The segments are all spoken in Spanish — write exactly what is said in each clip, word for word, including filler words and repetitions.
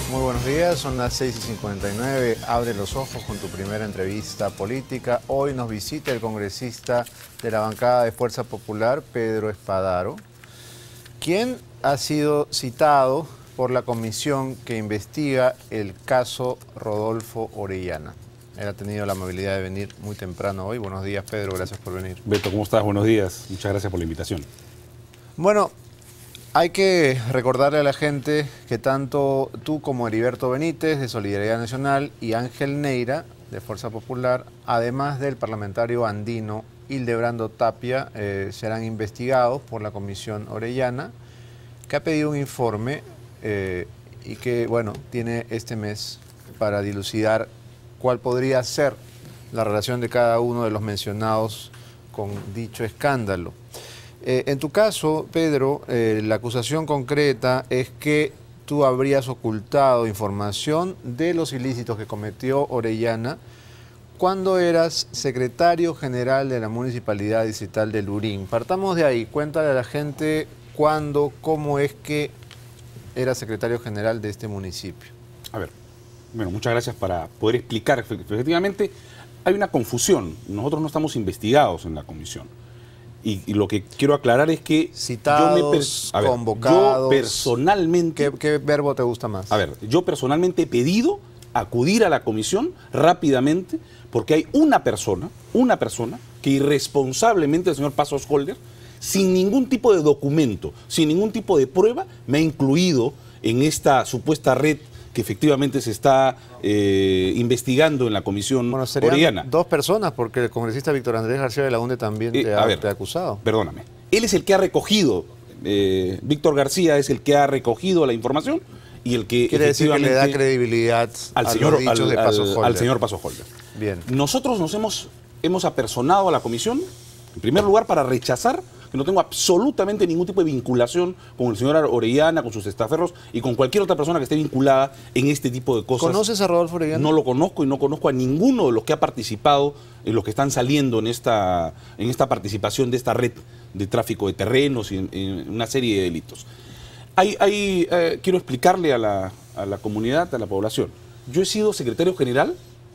Muy buenos días, son las seis y cincuenta y nueve. Abre los ojos con tu primera entrevista política. Hoy nos visita el congresista de la bancada de Fuerza Popular, Pedro Espadaro, quien ha sido citado por la comisión que investiga el caso Rodolfo Orellana. Él ha tenido la amabilidad de venir muy temprano hoy. Buenos días, Pedro, gracias por venir. Beto, ¿cómo estás? Buenos días. Muchas gracias por la invitación. Bueno, hay que recordarle a la gente que tanto tú como Heriberto Benítez, de Solidaridad Nacional, y Ángel Neira, de Fuerza Popular, además del parlamentario andino Hildebrando Tapia, eh, serán investigados por la Comisión Orellana, que ha pedido un informe eh, y que, bueno, tiene este mes para dilucidar cuál podría ser la relación de cada uno de los mencionados con dicho escándalo. Eh, en tu caso, Pedro, eh, la acusación concreta es que tú habrías ocultado información de los ilícitos que cometió Orellana cuando eras secretario general de la Municipalidad Distrital de Lurín. Partamos de ahí, cuéntale a la gente cuándo, cómo es que eras secretario general de este municipio. A ver, bueno, muchas gracias para poder explicar. Efectivamente, hay una confusión. Nosotros no estamos investigados en la comisión. Y, y lo que quiero aclarar es que citados, yo, me per a ver, convocados, yo personalmente... ¿qué, ¿Qué verbo te gusta más? A ver, yo personalmente he pedido acudir a la comisión rápidamente porque hay una persona, una persona que irresponsablemente, el señor Pasos Holder, sin ningún tipo de documento, sin ningún tipo de prueba, me ha incluido en esta supuesta red que efectivamente se está eh, investigando en la comisión bueno, serían Orellana. Dos personas, porque el congresista Víctor Andrés García de la UNDE también te, eh, ha, ver, te ha acusado. Perdóname. Él es el que ha recogido, eh, Víctor García es el que ha recogido la información y el que quiere decir que le da credibilidad al a señor, los dichos al, de Pasos al, Holder. al señor Pasos Holder. Bien. Nosotros nos hemos, hemos apersonado a la comisión, en primer lugar, para rechazar que no tengo absolutamente ningún tipo de vinculación con el señor Orellana, con sus estaferros y con cualquier otra persona que esté vinculada en este tipo de cosas. ¿Conoces a Rodolfo Orellana? No lo conozco y no conozco a ninguno de los que ha participado, en los que están saliendo en esta, en esta participación de esta red de tráfico de terrenos y en, en una serie de delitos. Hay, hay, eh, quiero explicarle a la, a la comunidad, a la población. Yo he sido secretario general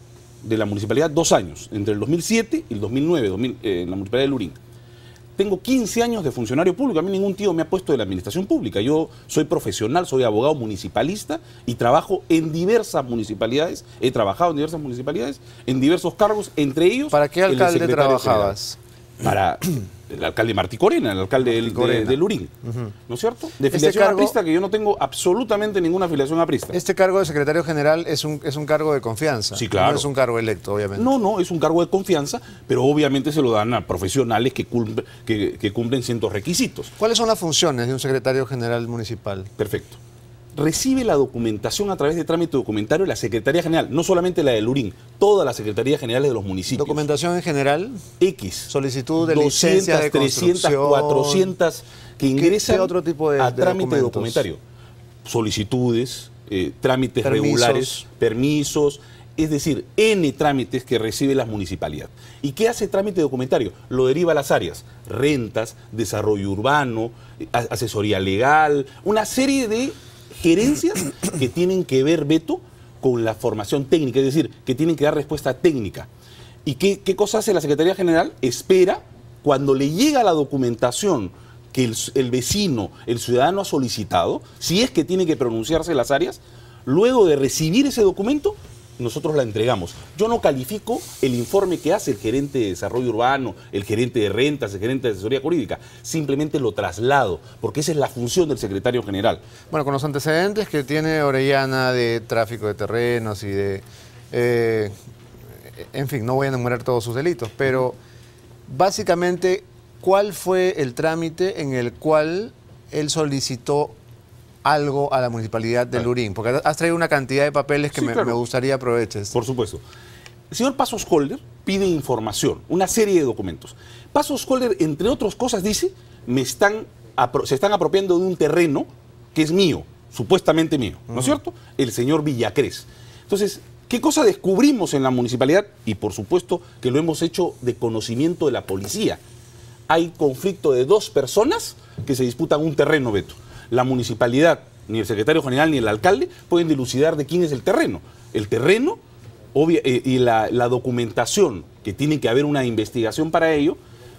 de la municipalidad dos años, entre el dos mil siete y el dos mil nueve, dos mil, eh, en la municipalidad de Lurín. Tengo quince años de funcionario público, a mí ningún tío me ha puesto de la administración pública. Yo soy profesional, soy abogado municipalista y trabajo en diversas municipalidades. He trabajado en diversas municipalidades, en diversos cargos, entre ellos... ¿Para qué alcalde trabajabas? Para el alcalde Martí Corena, el alcalde del, de, de Lurín, uh-huh. ¿no es cierto? De este filiación cargo, aprista, que yo no tengo absolutamente ninguna afiliación aprista. Este cargo de secretario general es un, es un cargo de confianza. Sí, claro. No es un cargo electo, obviamente. No, no, es un cargo de confianza, pero obviamente se lo dan a profesionales que, cumplen, que, que cumplen ciertos requisitos. ¿Cuáles son las funciones de un secretario general municipal? Perfecto. Recibe la documentación a través de trámite documentario de la Secretaría General, no solamente la de Lurín, todas las Secretarías Generales de los municipios. ¿Documentación en general? X. Solicitud de doscientas, licencia de trescientas, cuatrocientas que ingresan ¿Qué, qué otro tipo de, a de trámite documentos? documentario. Solicitudes, eh, trámites permisos. regulares, permisos, es decir, N trámites que recibe la municipalidad. ¿Y qué hace trámite documentario? Lo deriva a las áreas rentas, desarrollo urbano, asesoría legal, una serie de gerencias que tienen que ver, Beto, con la formación técnica, es decir, que tienen que dar respuesta técnica. ¿Y qué, qué cosa hace la Secretaría General? Espera, cuando le llega la documentación que el, el vecino, el ciudadano ha solicitado, si es que tiene que pronunciarse las áreas, luego de recibir ese documento, nosotros la entregamos. Yo no califico el informe que hace el gerente de desarrollo urbano, el gerente de rentas, el gerente de asesoría jurídica. Simplemente lo traslado, porque esa es la función del secretario general. Bueno, con los antecedentes que tiene Orellana de tráfico de terrenos y de... Eh, en fin, no voy a enumerar todos sus delitos, pero básicamente, ¿cuál fue el trámite en el cual él solicitó algo a la municipalidad de Lurín? Porque has traído una cantidad de papeles que sí, me, claro. me gustaría aproveches. Por supuesto. El señor Pasos Holder pide información, una serie de documentos. Pasos Holder, entre otras cosas, dice, me están se están apropiando de un terreno que es mío, supuestamente mío, ¿no es uh-huh. cierto? El señor Villacrés. Entonces, ¿qué cosa descubrimos en la municipalidad? Y por supuesto que lo hemos hecho de conocimiento de la policía. Hay conflicto de dos personas que se disputan un terreno, Beto. La municipalidad ni el secretario general, ni el alcalde pueden dilucidar de quién es el terreno. El terreno obvia, eh, y la, la documentación, que tiene que haber una investigación para ello,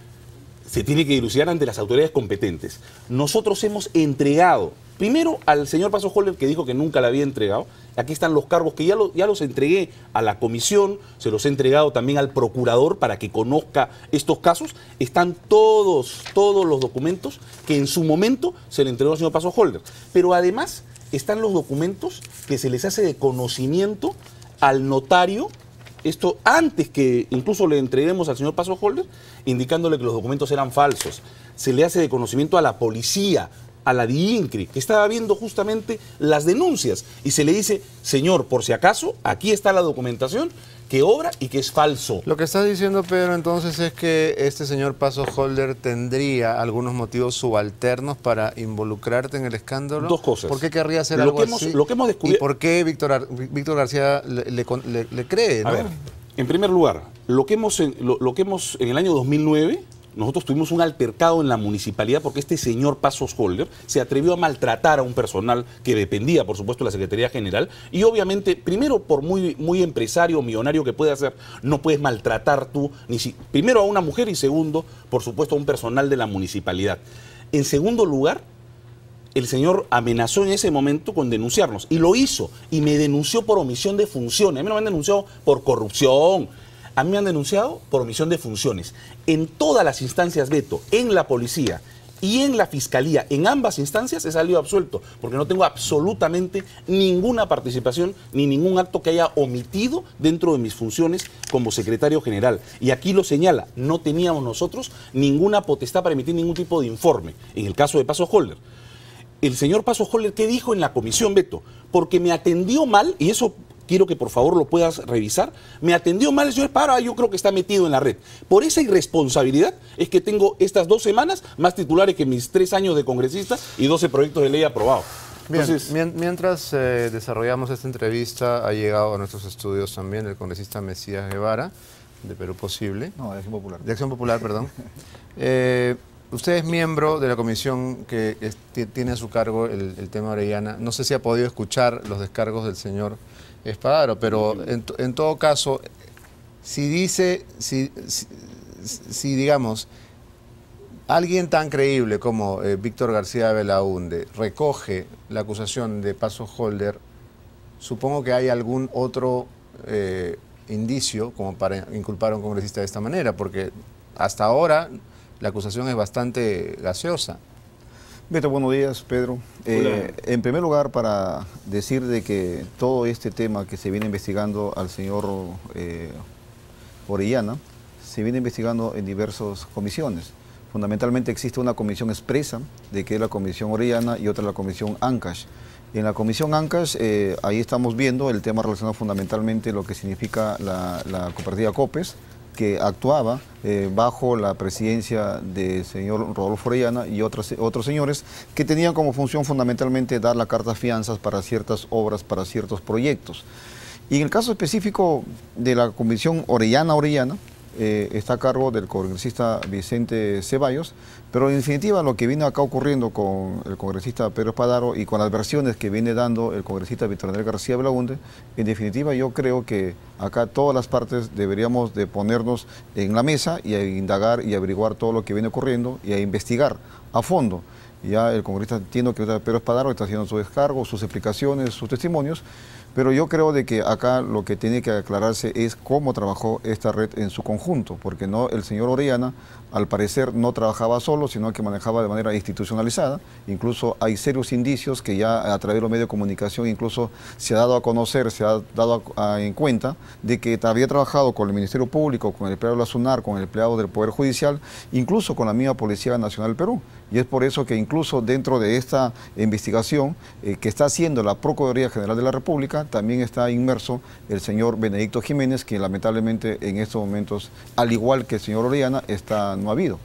se tiene que dilucidar ante las autoridades competentes. Nosotros hemos entregado, primero al señor Paso Holder, que dijo que nunca la había entregado. Aquí están los cargos que ya, lo, ya los entregué a la comisión, se los he entregado también al procurador para que conozca estos casos. Están todos, todos los documentos que en su momento se le entregó al señor Paso Holder. Pero además están los documentos que se les hace de conocimiento al notario, esto antes que incluso le entreguemos al señor Paso Holder, indicándole que los documentos eran falsos. Se le hace de conocimiento a la policía, a la DIINCRI, que estaba viendo justamente las denuncias, y se le dice, señor, por si acaso, aquí está la documentación que obra y que es falso. Lo que estás diciendo, Pedro, entonces es que este señor Paso Holder tendría algunos motivos subalternos para involucrarte en el escándalo. Dos cosas. ¿Por qué querría hacer lo algo que hemos, así? Lo que hemos descubierto... ¿Y por qué Víctor, Ar Víctor García le, le, le, le cree? ¿no? A ver, en primer lugar, lo que hemos, lo, lo que hemos en el año dos mil nueve... nosotros tuvimos un altercado en la municipalidad porque este señor Pasos Holder se atrevió a maltratar a un personal que dependía, por supuesto, de la Secretaría General. Y obviamente, primero, por muy, muy empresario o millonario que pueda ser, no puedes maltratar tú, ni si, primero a una mujer y segundo, por supuesto, a un personal de la municipalidad. En segundo lugar, el señor amenazó en ese momento con denunciarnos. Y lo hizo. Y me denunció por omisión de funciones. A mí no me han denunciado por corrupción. A mí me han denunciado por omisión de funciones. En todas las instancias, Beto, en la policía y en la fiscalía, en ambas instancias he salido absuelto, porque no tengo absolutamente ninguna participación ni ningún acto que haya omitido dentro de mis funciones como secretario general. Y aquí lo señala, no teníamos nosotros ninguna potestad para emitir ningún tipo de informe. En el caso de Paso Holder, el señor Paso Holder, ¿qué dijo en la comisión, Beto? Porque me atendió mal, y eso... quiero que por favor lo puedas revisar. Me atendió mal el señor Espadaro, yo creo que está metido en la red. Por esa irresponsabilidad es que tengo estas dos semanas más titulares que mis tres años de congresista y doce proyectos de ley aprobados. Bien, Entonces, mientras eh, desarrollamos esta entrevista, ha llegado a nuestros estudios también el congresista Mesías Guevara, de Perú Posible. No, de Acción Popular. De Acción Popular, perdón. eh, usted es miembro de la comisión que es, tiene a su cargo el, el tema Orellana. No sé si ha podido escuchar los descargos del señor Espadaro, pero en, en todo caso, si dice, si, si, si digamos, alguien tan creíble como eh, Víctor García Belaúnde recoge la acusación de Paso Holder, supongo que hay algún otro eh, indicio como para inculpar a un congresista de esta manera, porque hasta ahora la acusación es bastante gaseosa. Beto, buenos días, Pedro. Eh, en primer lugar, para decir de que todo este tema que se viene investigando al señor eh, Orellana, se viene investigando en diversas comisiones. Fundamentalmente existe una comisión expresa, de que es la comisión Orellana, y otra la comisión ANCASH. En la comisión ANCASH, eh, ahí estamos viendo el tema relacionado fundamentalmente lo que significa la, la cooperativa COPES, que actuaba eh, bajo la presidencia del señor Rodolfo Orellana y otros, otros señores que tenían como función fundamentalmente dar la carta fianzas para ciertas obras, para ciertos proyectos. Y en el caso específico de la comisión Orellana-Orellana, eh, está a cargo del congresista Vicente Ceballos, pero en definitiva lo que viene acá ocurriendo con el congresista Pedro Espadaro y con las versiones que viene dando el congresista Víctor Andrés García Belaúnde, en definitiva yo creo que acá todas las partes deberíamos de ponernos en la mesa y a indagar y averiguar todo lo que viene ocurriendo y a investigar a fondo. Ya el congresista, entiendo que Pedro Espadaro está haciendo su descargo, sus explicaciones, sus testimonios, pero yo creo de que acá lo que tiene que aclararse es cómo trabajó esta red en su conjunto, porque no el señor Orellana, al parecer, no trabajaba solo, sino que manejaba de manera institucionalizada. Incluso hay serios indicios que ya a través de los medios de comunicación incluso se ha dado a conocer, se ha dado a, a, en cuenta de que había trabajado con el Ministerio Público, con el empleado de la SUNAR, con el empleado del Poder Judicial, incluso con la misma Policía Nacional del Perú. Y es por eso que incluso dentro de esta investigación eh, que está haciendo la Procuraduría General de la República, también está inmerso el señor Benedicto Jiménez, que lamentablemente en estos momentos, al igual que el señor Orellana, está, no ha habido.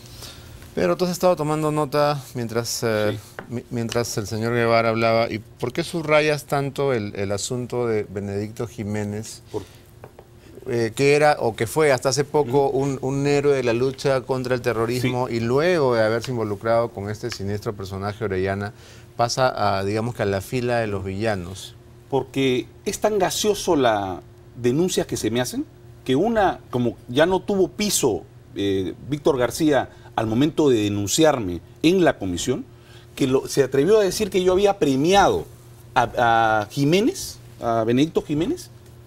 Pero tú has estado tomando nota mientras, eh, sí. mientras el señor Guevara hablaba. ¿Y por qué subrayas tanto el, el asunto de Benedicto Jiménez? ¿Por? eh, que era o que fue hasta hace poco un, un héroe de la lucha contra el terrorismo, sí, y luego de haberse involucrado con este siniestro personaje Orellana, pasa a, digamos que a la fila de los villanos? Porque es tan gaseoso la denuncias que se me hacen, que una, como ya no tuvo piso eh, Víctor García al momento de denunciarme en la comisión, que lo, se atrevió a decir que yo había premiado a, a Jiménez, a Benedicto Jiménez,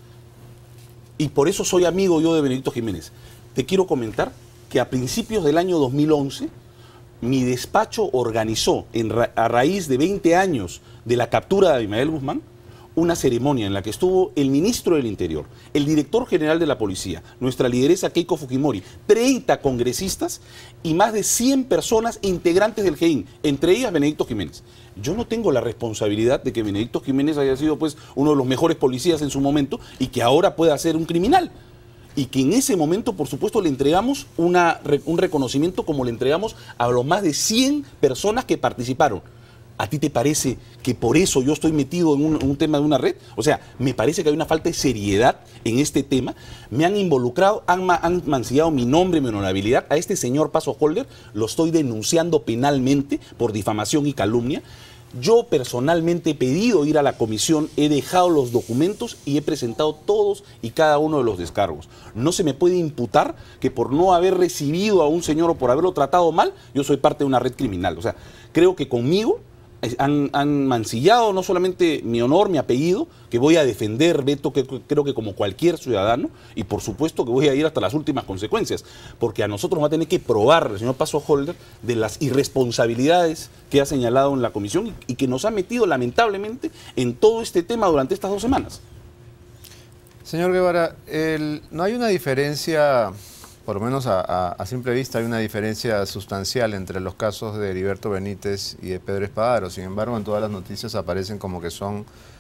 y por eso soy amigo yo de Benedicto Jiménez. Te quiero comentar que a principios del año dos mil once, mi despacho organizó, en ra a raíz de veinte años de la captura de Abimael Guzmán, una ceremonia en la que estuvo el ministro del Interior, el director general de la policía, nuestra lideresa Keiko Fujimori, treinta congresistas y más de cien personas integrantes del G E I N, entre ellas Benedicto Jiménez. Yo no tengo la responsabilidad de que Benedicto Jiménez haya sido pues uno de los mejores policías en su momento y que ahora pueda ser un criminal. Y que en ese momento, por supuesto, le entregamos una, un reconocimiento como le entregamos a los más de cien personas que participaron. ¿A ti te parece que por eso yo estoy metido en un, un tema de una red? O sea, me parece que hay una falta de seriedad en este tema. Me han involucrado, han, han mancillado mi nombre, mi honorabilidad. A este señor Paso Holder lo estoy denunciando penalmente por difamación y calumnia. Yo personalmente he pedido ir a la comisión, he dejado los documentos y he presentado todos y cada uno de los descargos. No se me puede imputar que por no haber recibido a un señor o por haberlo tratado mal, yo soy parte de una red criminal. O sea, creo que conmigo Han, han mancillado no solamente mi honor, mi apellido, que voy a defender, Beto, que creo que como cualquier ciudadano, y por supuesto que voy a ir hasta las últimas consecuencias, porque a nosotros nos va a tener que probar el señor Paso Holder de las irresponsabilidades que ha señalado en la comisión y, y que nos ha metido lamentablemente en todo este tema durante estas dos semanas. Señor Guevara, el, ¿no hay una diferencia, por lo menos a, a, a simple vista, hay una diferencia sustancial entre los casos de Heriberto Benítez y de Pedro Espadaro? Sin embargo, en todas las noticias aparecen como que son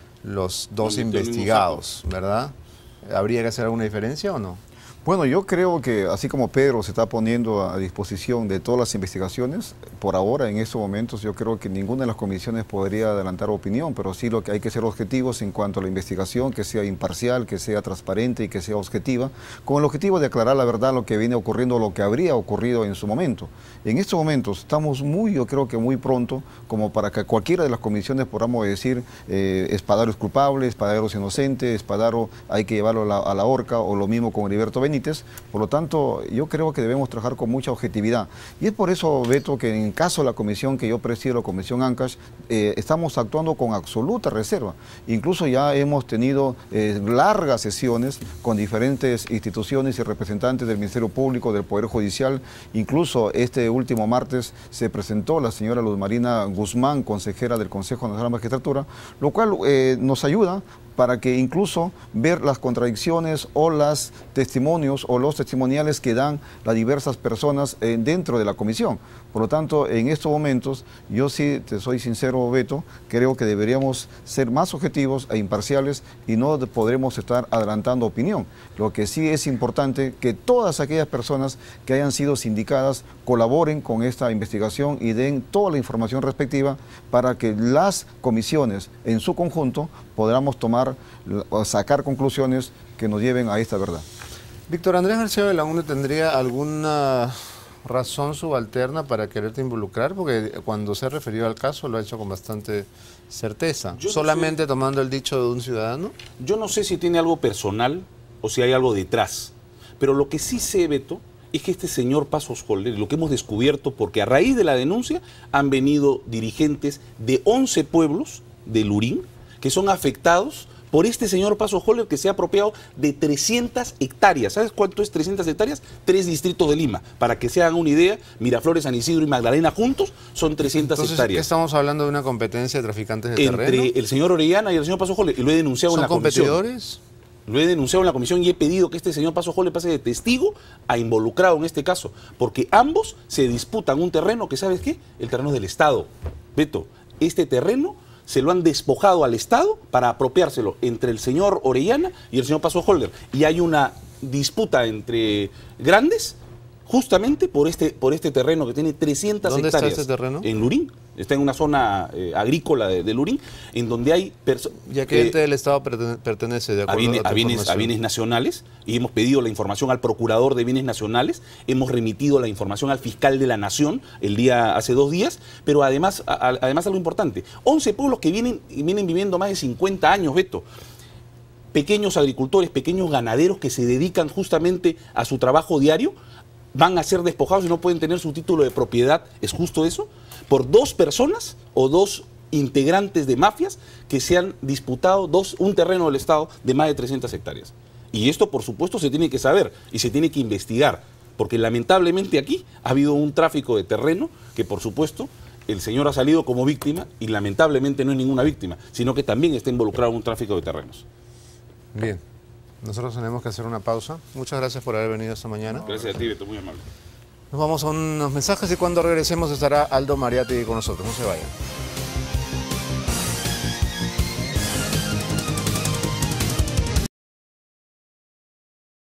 los dos investigados, ¿verdad? ¿Habría que hacer alguna diferencia o no? Bueno, yo creo que así como Pedro se está poniendo a disposición de todas las investigaciones, por ahora, en estos momentos, yo creo que ninguna de las comisiones podría adelantar opinión, pero sí lo que hay que ser objetivos en cuanto a la investigación, que sea imparcial, que sea transparente y que sea objetiva, con el objetivo de aclarar la verdad lo que viene ocurriendo, lo que habría ocurrido en su momento. En estos momentos estamos muy, yo creo que muy pronto, como para que cualquiera de las comisiones podamos decir, eh, Espadaro es culpable, Espadaro es inocente, Espadaro hay que llevarlo a la, a la horca, o lo mismo con Heriberto Benítez. Por lo tanto, yo creo que debemos trabajar con mucha objetividad. Y es por eso, Beto, que en caso de la comisión que yo presido, la Comisión Ancash, eh, estamos actuando con absoluta reserva. Incluso ya hemos tenido eh, largas sesiones con diferentes instituciones y representantes del Ministerio Público, del Poder Judicial. Incluso este último martes se presentó la señora Luz Marina Guzmán, consejera del Consejo Nacional de la Magistratura, lo cual eh, nos ayuda para que incluso ver las contradicciones o los testimonios o los testimoniales que dan las diversas personas eh, dentro de la comisión. Por lo tanto, en estos momentos, yo sí, te soy sincero, Beto, creo que deberíamos ser más objetivos e imparciales y no podremos estar adelantando opinión. Lo que sí es importante que todas aquellas personas que hayan sido sindicadas colaboren con esta investigación y den toda la información respectiva para que las comisiones en su conjunto podamos tomar o sacar conclusiones que nos lleven a esta verdad. Víctor Andrés García Belaúnde, ¿tendría alguna razón subalterna para quererte involucrar? Porque cuando se ha referido al caso lo ha hecho con bastante certeza. Yo ¿Solamente no sé, tomando el dicho de un ciudadano? Yo no sé si tiene algo personal o si hay algo detrás, pero lo que sí sé, Beto, es que este señor Pasos Holder, lo que hemos descubierto, porque a raíz de la denuncia han venido dirigentes de once pueblos de Lurín que son afectados por este señor Paso Holder, que se ha apropiado de trescientas hectáreas. ¿Sabes cuánto es trescientas hectáreas? Tres distritos de Lima. Para que se hagan una idea, Miraflores, San Isidro y Magdalena juntos son trescientas Entonces, hectáreas. ¿estamos hablando de una competencia de traficantes de Entre terreno? el señor Orellana y el señor Paso Holder, y lo he denunciado en la comisión. ¿Son competidores? Lo he denunciado en la comisión y he pedido que este señor Paso Holder pase de testigo a involucrado en este caso, porque ambos se disputan un terreno que, ¿sabes qué? El terreno es del Estado. Beto, este terreno se lo han despojado al Estado para apropiárselo entre el señor Orellana y el señor Paso Holder. Y hay una disputa entre grandes justamente por este, por este terreno que tiene trescientas ¿Dónde hectáreas. está este terreno? En Lurín. Está en una zona eh, agrícola de, de Lurín, en donde hay personas... ¿Y a qué ente del Estado pertene- pertenece, de a acuerdo bienes, a tu a, bienes, a información? bienes nacionales, y hemos pedido la información al procurador de bienes nacionales, hemos remitido la información al fiscal de la Nación el día hace dos días, pero además, a, a, además algo importante, once pueblos que vienen, vienen viviendo más de cincuenta años, Beto, pequeños agricultores, pequeños ganaderos que se dedican justamente a su trabajo diario, van a ser despojados y no pueden tener su título de propiedad. ¿Es justo eso? Por dos personas o dos integrantes de mafias que se han disputado dos, un terreno del Estado de más de trescientas hectáreas. Y esto, por supuesto, se tiene que saber y se tiene que investigar, porque lamentablemente aquí ha habido un tráfico de terreno que, por supuesto, el señor ha salido como víctima y lamentablemente no es ninguna víctima, sino que también está involucrado en un tráfico de terrenos. Bien, nosotros tenemos que hacer una pausa. Muchas gracias por haber venido esta mañana. Gracias a ti, Beto, muy amable. Nos vamos a unos mensajes y cuando regresemos estará Aldo Mariatti con nosotros. No se vayan.